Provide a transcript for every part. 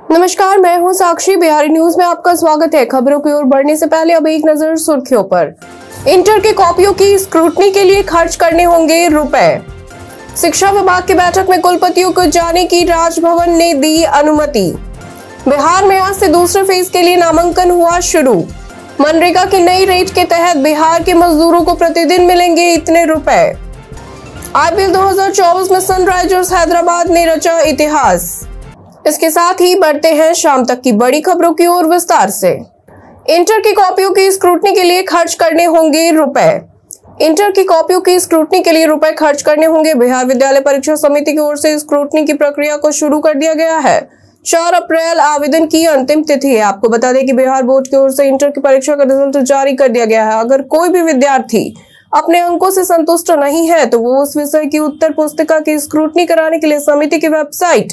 नमस्कार, मैं हूं साक्षी। बिहारी न्यूज में आपका स्वागत है। खबरों की ओर बढ़ने से पहले अब एक नजर सुर्खियों पर। इंटर की कॉपियों की स्क्रूटनी के लिए खर्च करने होंगे रुपए। शिक्षा विभाग की बैठक में कुलपतियों को जाने की राजभवन ने दी अनुमति। बिहार में आज से दूसरे फेज के लिए नामांकन हुआ शुरू। मनरेगा की नई रेट के तहत बिहार के मजदूरों को प्रतिदिन मिलेंगे इतने रुपए। आईपीएल 2024 में सनराइजर्स हैदराबाद ने रचा इतिहास। इसके साथ ही बढ़ते हैं शाम तक की बड़ी खबरों की ओर विस्तार से। इंटर की कॉपियों की स्क्रूटनी के लिए खर्च करने होंगे रुपए। इंटर की कॉपियों की स्क्रूटनी के लिए रुपए खर्च करने होंगे। बिहार विद्यालय परीक्षा समिति की ओर से स्क्रूटनी की प्रक्रिया को शुरू कर दिया गया है। 4 अप्रैल आवेदन की अंतिम तिथि है। आपको बता दें कि बिहार बोर्ड की ओर से इंटर की परीक्षा का रिजल्ट जारी कर दिया गया है। अगर कोई भी विद्यार्थी अपने अंकों से संतुष्ट नहीं है तो वो उस विषय की उत्तर पुस्तिका की स्क्रूटनी कराने के लिए समिति की वेबसाइट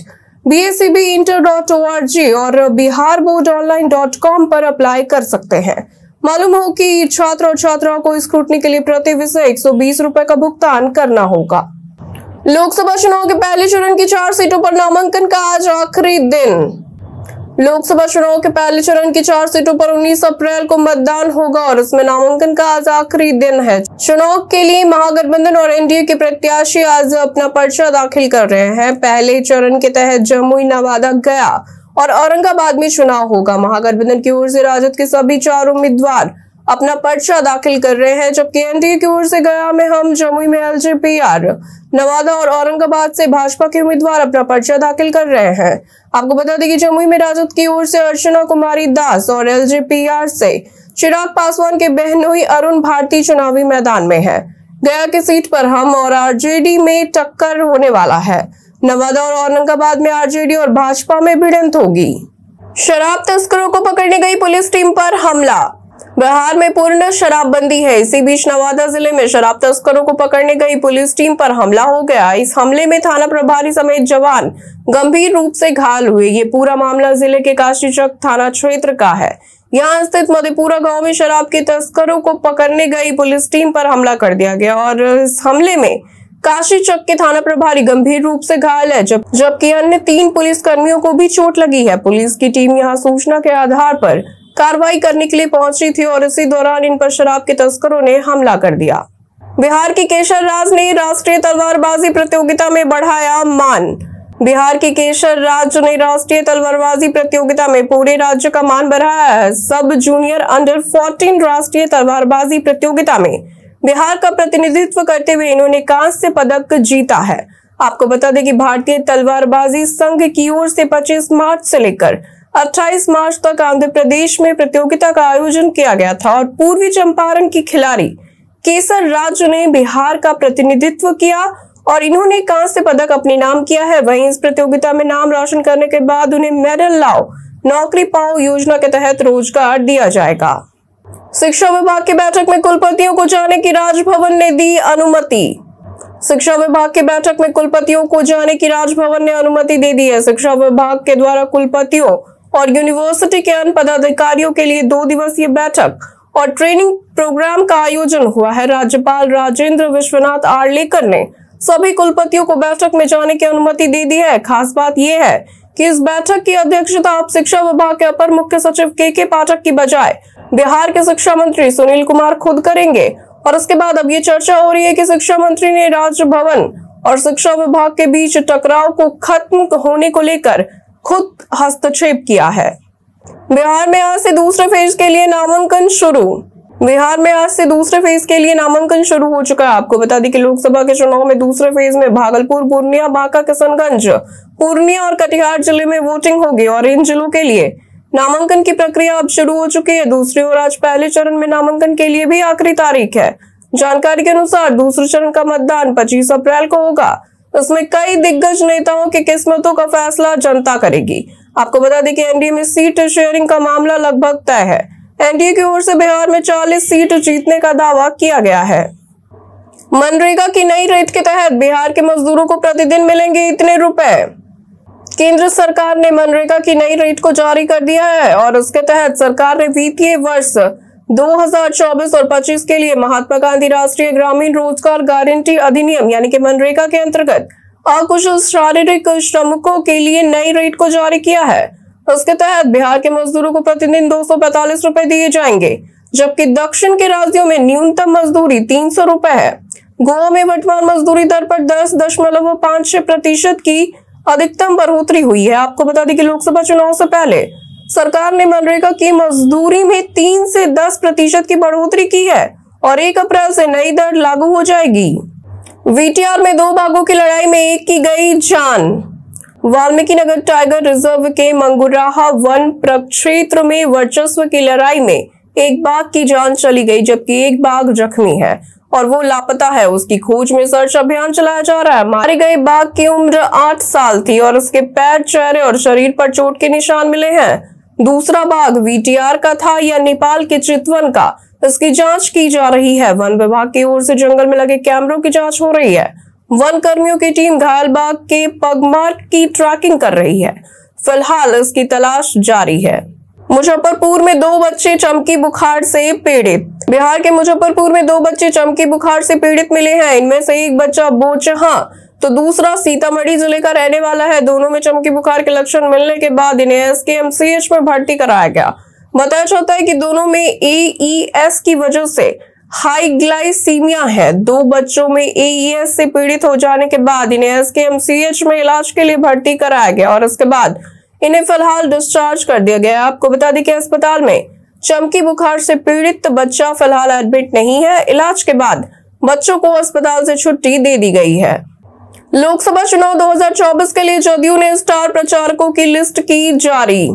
BSCBinter.org और biharboardonline.com पर अप्लाई कर सकते हैं। मालूम हो कि छात्र और छात्राओं को स्क्रूटनी के लिए प्रति विषय 120 रुपए का भुगतान करना होगा। लोकसभा चुनाव के पहले चरण की 4 सीटों पर नामांकन का आज आखिरी दिन। लोकसभा चुनाव के पहले चरण की 4 सीटों पर 19 अप्रैल को मतदान होगा और इसमें नामांकन का आज आखिरी दिन है। चुनाव के लिए महागठबंधन और एनडीए के प्रत्याशी आज अपना पर्चा दाखिल कर रहे हैं। पहले चरण के तहत जमुई, नवादा, गया और औरंगाबाद में चुनाव होगा। महागठबंधन की ओर से राजद के सभी 4 उम्मीदवार अपना पर्चा दाखिल कर रहे हैं, जबकि एनडीए की ओर से गया में हम, जमुई में एलजेपीआर, नवादा और औरंगाबाद से भाजपा के उम्मीदवार अपना पर्चा दाखिल कर रहे हैं। आपको बता दें कि जमुई में राजद की ओर से अर्चना कुमारी दास और एलजेपीआर से चिराग पासवान के बहनोई अरुण भारती चुनावी मैदान में है। गया की सीट पर हम और आरजेडी में टक्कर होने वाला है। नवादा और औरंगाबाद में आरजेडी और भाजपा में भिड़ंत होगी। शराब तस्करों को पकड़ने गई पुलिस टीम पर हमला। बिहार में पूर्ण शराबबंदी है। इसी बीच नवादा जिले में शराब तस्करों को पकड़ने गई पुलिस टीम पर हमला हो गया। इस हमले में थाना प्रभारी समेत जवान गंभीर रूप से घायल हुए। ये पूरा मामला जिले के काशीचक थाना क्षेत्र का है। यहाँ स्थित मधेपुरा गांव में शराब के तस्करों को पकड़ने गई पुलिस टीम पर हमला कर दिया गया और इस हमले में काशीचक के थाना प्रभारी गंभीर रूप से घायल है, जबकि अन्य 3 पुलिस कर्मियों को भी चोट लगी है। पुलिस की टीम यहाँ सूचना के आधार पर कार्रवाई करने के लिए पहुंची थी और इसी दौरान इन पर शराब के तस्करों ने हमला कर दिया। बिहार के केशर राज ने राष्ट्रीय तलवारबाजी प्रतियोगिता में बढ़ाया मान। बिहार के केशर राज ने राष्ट्रीय तलवारबाजी प्रतियोगिता में पूरे राज्य का मान बढ़ाया है। सब जूनियर अंडर 14 राष्ट्रीय तलवारबाजी प्रतियोगिता में बिहार का प्रतिनिधित्व करते हुए इन्होंने कांस्य पदक जीता है। आपको बता दें कि भारतीय तलवारबाजी संघ की ओर से 25 मार्च से लेकर 28 मार्च तक आंध्र प्रदेश में प्रतियोगिता का आयोजन किया गया था और पूर्वी चंपारण की खिलाड़ी केसर राज ने बिहार का प्रतिनिधित्व किया और इन्होंने कांस्य पदक अपने नाम किया है। वहीं इस प्रतियोगिता में नाम रोशन करने के बाद उन्हें मेडल लाओ, नौकरी पाओ योजना के तहत रोजगार दिया जाएगा। शिक्षा विभाग की बैठक में कुलपतियों को जाने की राजभवन ने दी अनुमति। शिक्षा विभाग की बैठक में कुलपतियों को जाने की राजभवन ने अनुमति दे दी है। शिक्षा विभाग के द्वारा कुलपतियों और यूनिवर्सिटी के अन्य पदाधिकारियों के लिए 2 दिवसीय बैठक और ट्रेनिंग प्रोग्राम का आयोजन हुआ है। राज्यपाल राजेंद्र विश्वनाथ आर्लेकर ने सभी कुलपतियों को बैठक में जाने की अनुमति दे दी है। खास बात यह है कि इस बैठक की अध्यक्षता अब शिक्षा विभाग के अपर मुख्य सचिव के पाठक की बजाय बिहार के शिक्षा मंत्री सुनील कुमार खुद करेंगे और उसके बाद अब ये चर्चा हो रही है कि शिक्षा मंत्री ने राजभवन और शिक्षा विभाग के बीच टकराव को खत्म होने को लेकर खुद हस्तक्षेप किया है। बिहार में आज से दूसरे फेज के लिए नामांकन शुरू। बिहार में आज से दूसरे फेज के लिए नामांकन शुरू हो चुका है। आपको बता दें कि लोकसभा के चुनाव में दूसरे फेज में भागलपुर, पूर्णिया, बांका, किशनगंज, पूर्णिया और कटिहार जिले में वोटिंग होगी और इन जिलों के लिए नामांकन की प्रक्रिया अब शुरू हो चुकी है। दूसरी ओर आज पहले चरण में नामांकन के लिए भी आखिरी तारीख है। जानकारी के अनुसार दूसरे चरण का मतदान 25 अप्रैल को होगा। इसमें कई दिग्गज नेताओं की किस्मतों का फैसला जनता करेगी। आपको बता दें कि एनडीए में सीट शेयरिंग का मामला लगभग तय है। एनडीए की ओर से बिहार में 40 सीट जीतने का दावा किया गया है। मनरेगा की नई रेट के तहत बिहार के मजदूरों को प्रतिदिन मिलेंगे इतने रुपए। केंद्र सरकार ने मनरेगा की नई रेट को जारी कर दिया है और उसके तहत सरकार ने वित्तीय वर्ष 2024 और 25 के लिए महात्मा गांधी राष्ट्रीय ग्रामीण रोजगार गारंटी अधिनियम यानी कि मनरेगा के अंतर्गत अकुशल शारीरिक श्रमिकों के लिए नई रेट को जारी किया है। उसके तहत बिहार के मजदूरों को प्रतिदिन 245 रुपए दिए जाएंगे, जबकि दक्षिण के राज्यों में न्यूनतम मजदूरी 300 रुपए है। गोवा में वर्तमान मजदूरी दर पर 10.56% की अधिकतम बढ़ोतरी हुई है। आपको बता दें कि लोकसभा चुनाव से पहले सरकार ने मनरेगा की मजदूरी में 3 से 10% की बढ़ोतरी की है और 1 अप्रैल से नई दर लागू हो जाएगी। वीटीआर में 2 बाघों की लड़ाई में एक की गई जान। वाल्मीकि नगर टाइगर रिजर्व के मंगुराहा वन प्रक्षेत्र में वर्चस्व की लड़ाई में एक बाघ की जान चली गई, जबकि एक बाघ जख्मी है और वो लापता है। उसकी खोज में सर्च अभियान चलाया जा रहा है। मारे गए बाघ की उम्र 8 साल थी और उसके पैर, चेहरे और शरीर पर चोट के निशान मिले हैं। दूसरा बाघ वीटीआर का था या नेपाल के चितवन का, इसकी जांच की जा रही है। वन विभाग की ओर से जंगल में लगे कैमरों की जांच हो रही है। वन कर्मियों की टीम घायल बाघ के पगमार्क की ट्रैकिंग कर रही है। फिलहाल इसकी तलाश जारी है। मुजफ्फरपुर में 2 बच्चे चमकी बुखार से पीड़ित। बिहार के मुजफ्फरपुर में 2 बच्चे चमकी बुखार से पीड़ित मिले हैं। इनमें से एक बच्चा बोचहां तो दूसरा सीतामढ़ी जिले का रहने वाला है। दोनों में चमकी बुखार के लक्षण मिलने के बाद इन्हें एसकेएमसीएच में भर्ती कराया गया। बताया जाता है कि दोनों में एईएस की वजह से हाइग्लाइसीमिया है। 2 बच्चों में एईएस से पीड़ित हो जाने के बाद इन्हें एसकेएमसीएच में इलाज के लिए भर्ती कराया गया और इसके बाद इन्हें फिलहाल डिस्चार्ज कर दिया गया। आपको बता दें कि अस्पताल में चमकी बुखार से पीड़ित बच्चा फिलहाल एडमिट नहीं है। इलाज के बाद बच्चों को अस्पताल से छुट्टी दे दी गई है। लोकसभा चुनाव 2024 के लिए जदयू ने स्टार प्रचारकों की लिस्ट की जारी।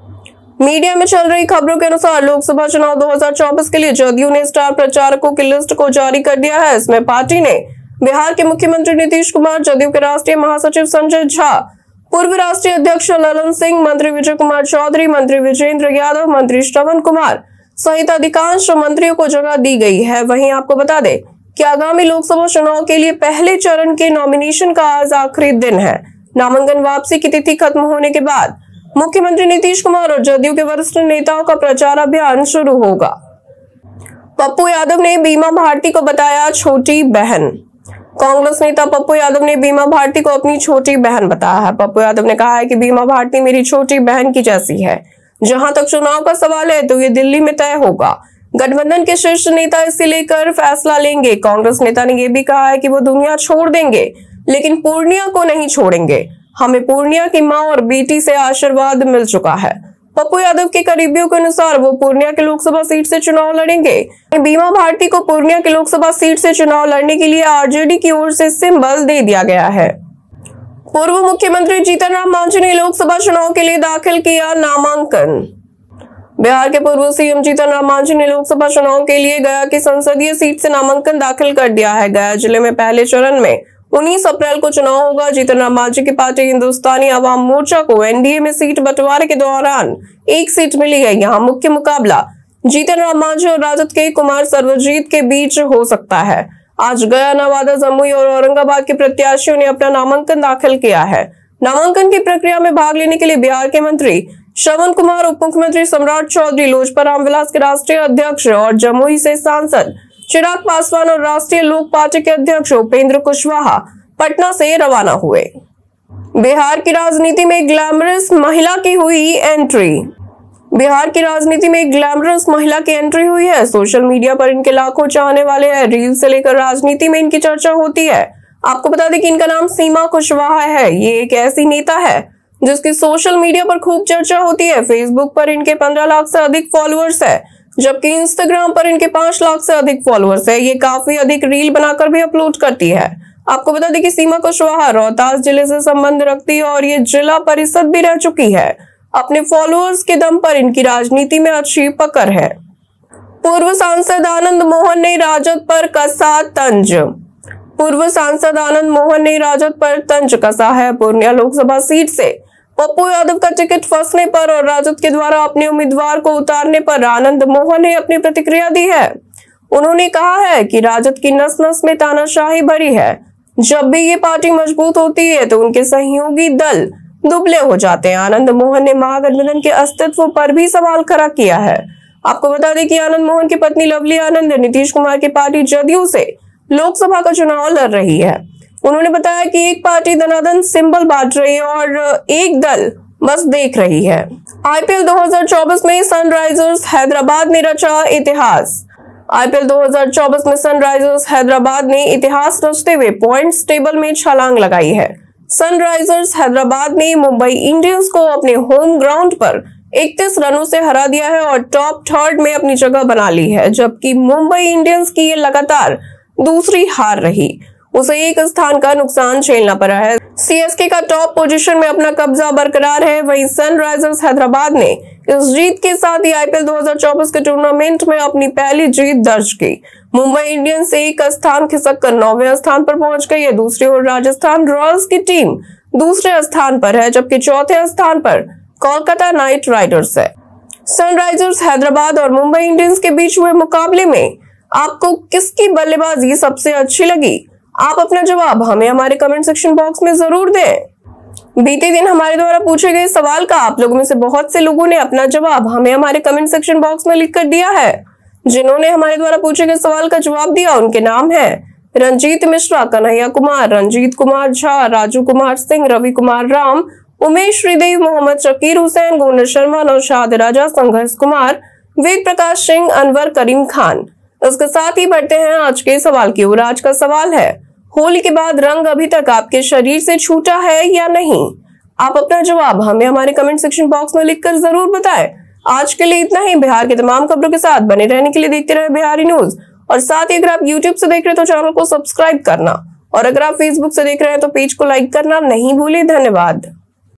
मीडिया में चल रही खबरों के अनुसार लोकसभा चुनाव 2024 के लिए जदयू ने स्टार प्रचारकों की लिस्ट को जारी कर दिया है। इसमें पार्टी ने बिहार के मुख्यमंत्री नीतीश कुमार, जदयू के राष्ट्रीय महासचिव संजय झा, पूर्व राष्ट्रीय अध्यक्ष ललन सिंह, मंत्री विजय कुमार चौधरी, मंत्री विजेंद्र यादव, मंत्री श्रवण कुमार सहित अधिकांश मंत्रियों को जगह दी गई है। वहीं आपको बता दें कि आगामी लोकसभा चुनाव के लिए पहले चरण के नॉमिनेशन का आज आखिरी दिन है। नामांकन वापसी की तिथि खत्म होने के बाद मुख्यमंत्री नीतीश कुमार और जदयू के वरिष्ठ नेताओं का प्रचार अभियान शुरू होगा। पप्पू यादव ने बीमा भारती को बताया छोटी बहन। कांग्रेस नेता पप्पू यादव ने बीमा भारती को अपनी छोटी बहन बताया है। पप्पू यादव ने कहा है कि बीमा भारती मेरी छोटी बहन की जैसी है। जहां तक चुनाव का सवाल है तो ये दिल्ली में तय होगा। गठबंधन के शीर्ष नेता इसे लेकर फैसला लेंगे। कांग्रेस नेता ने यह भी कहा है कि वो दुनिया छोड़ देंगे लेकिन पूर्णिया को नहीं छोड़ेंगे। हमें पूर्णिया की मां और बेटी से आशीर्वाद मिल चुका है। पप्पू यादव के करीबियों के अनुसार वो पूर्णिया की लोकसभा सीट से चुनाव लड़ेंगे। बीमा भारती को पूर्णिया की लोकसभा सीट से चुनाव लड़ने के लिए आरजेडी की ओर से सिंबल दे दिया गया है। पूर्व मुख्यमंत्री जीतन राम मांझी ने लोकसभा चुनाव के लिए दाखिल किया नामांकन। बिहार के पूर्व सीएम जीतन राम मांझी ने लोकसभा चुनाव के लिए गया की संसदीय सीट से नामांकन दाखिल कर दिया है। गया जिले में पहले चरण में 19 अप्रैल को चुनाव होगा। जीतन राम मांझी की पार्टी हिंदुस्तानी अवाम मोर्चा को एनडीए में सीट बंटवारे के दौरान एक सीट मिली है। यहाँ मुख्य मुकाबला जीतन राम मांझी और राजद के कुमार सर्वजीत के बीच हो सकता है। आज गया, नवादा, जमुई और औरंगाबाद के प्रत्याशियों ने अपना नामांकन दाखिल किया है। नामांकन की प्रक्रिया में भाग लेने के लिए बिहार के मंत्री श्रवण कुमार, उप मुख्यमंत्री सम्राट चौधरी, लोजपा रामविलास के राष्ट्रीय अध्यक्ष और जमुई से सांसद चिराग पासवान और राष्ट्रीय लोक पार्टी के अध्यक्ष उपेंद्र कुशवाहा पटना से रवाना हुए। बिहार की राजनीति में ग्लैमरस महिला की हुई एंट्री। बिहार की राजनीति में एक ग्लैमरस महिला की एंट्री हुई है। सोशल मीडिया पर इनके लाखों चाहने वाले हैं। रील से लेकर राजनीति में इनकी चर्चा होती है। आपको बता दें कि इनका नाम सीमा कुशवाहा है। ये एक ऐसी नेता है जिसकी सोशल मीडिया पर खूब चर्चा होती है। फेसबुक पर इनके 15 लाख से अधिक फॉलोअर्स है, जबकि इंस्टाग्राम पर इनके 5 लाख से अधिक फॉलोअर्स है। ये काफी अधिक रील बनाकर भी अपलोड करती है। आपको बता दें कि सीमा कुशवाहा रोहतास जिले से संबंध रखती है और ये जिला परिषद भी रह चुकी है। अपने फॉलोअर्स के दम पर इनकी राजनीति में अच्छी पकड़ है। पूर्व सांसद आनंद मोहन ने राजद पर कसा तंज। पूर्व सांसद आनंद मोहन ने राजद पर तंज कसा है। पूर्णिया लोकसभा सीट से पप्पू यादव का टिकट फंसने पर और राजद के द्वारा अपने उम्मीदवार को उतारने पर आनंद मोहन ने अपनी प्रतिक्रिया दी है। उन्होंने कहा है कि राजद की नस नस में तानाशाही भरी है। जब भी ये पार्टी मजबूत होती है तो उनके सहयोगी दल दुबले हो जाते हैं। आनंद मोहन ने महागठबंधन के अस्तित्व पर भी सवाल खड़ा किया है। आपको बता दें कि आनंद मोहन की पत्नी लवली आनंद नीतीश कुमार की पार्टी जदयू से लोकसभा का चुनाव लड़ रही है। उन्होंने बताया कि एक पार्टी दनादन सिंबल बांट रही है और एक दल बस देख रही है। आईपीएल 2024 में सनराइजर्स हैदराबाद ने रचा इतिहास। आईपीएल 2024 में सनराइजर्स हैदराबाद ने इतिहास रचते हुए पॉइंट्स टेबल में छलांग लगाई है। सनराइजर्स हैदराबाद ने मुंबई इंडियंस को अपने होम ग्राउंड पर 31 रनों से हरा दिया है और टॉप थर्ड में अपनी जगह बना ली है, जबकि मुंबई इंडियंस की ये लगातार दूसरी हार रही। उसे एक स्थान का नुकसान झेलना पड़ा है। सीएसके का टॉप पोजीशन में अपना कब्जा बरकरार है। वहीं सनराइजर्स हैदराबाद ने इस जीत के साथ ही आईपीएल 2024 के टूर्नामेंट में अपनी पहली जीत दर्ज की। मुंबई इंडियंस एक स्थान खिसक कर 9वें स्थान पर पहुंच गई है। दूसरी ओर राजस्थान रॉयल्स की टीम दूसरे स्थान पर है, जबकि चौथे स्थान पर कोलकाता नाइट राइडर्स है। सनराइजर्स हैदराबाद और मुंबई इंडियंस के बीच हुए मुकाबले में आपको किसकी बल्लेबाजी सबसे अच्छी लगी? आप अपना जवाब हमें हमारे कमेंट सेक्शन बॉक्स में जरूर दें। बीते दिन हमारे द्वारा पूछे गए सवाल का आप लोगों में से बहुत से लोगों ने अपना जवाब हमें हमारे कमेंट सेक्शन बॉक्स में लिखकर दिया है। जिन्होंने हमारे द्वारा पूछे गए सवाल का जवाब दिया उनके नाम है रंजीत मिश्रा, कन्हैया कुमार, रंजीत कुमार झा, राजू कुमार सिंह, रवि कुमार राम, उमेश श्रीदेव, मोहम्मद शकीर हुसैन, गोविंद शर्मा, नौशाद राजा, संघर्ष कुमार, वेद प्रकाश सिंह, अनवर करीम खान। इसके साथ ही बढ़ते हैं आज के सवाल की ओर। आज का सवाल है, होली के बाद रंग अभी तक आपके शरीर से छूटा है या नहीं? आप अपना जवाब हमें हमारे कमेंट सेक्शन बॉक्स में लिखकर जरूर बताएं। आज के लिए इतना ही। बिहार के तमाम खबरों के साथ बने रहने के लिए देखते रहे बिहारी न्यूज, और साथ ही अगर आप यूट्यूब से देख रहे हैं तो चैनल को सब्सक्राइब करना, और अगर आप फेसबुक से देख रहे हैं तो पेज को लाइक करना नहीं भूलें। धन्यवाद।